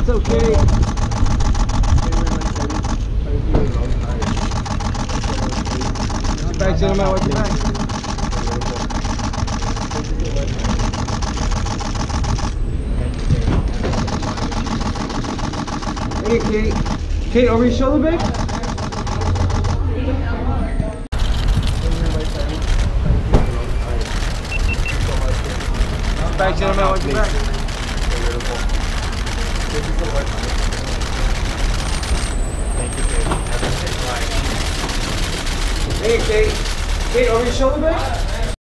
It's okay. Back to my wipe your back. Hey, Kate. Kate, over your shoulder bag? Back to my wipe your back. Thank you so much. Thank you, Kate. Have a safe flight. Hey, Kate. Kate, over your shoulder bag?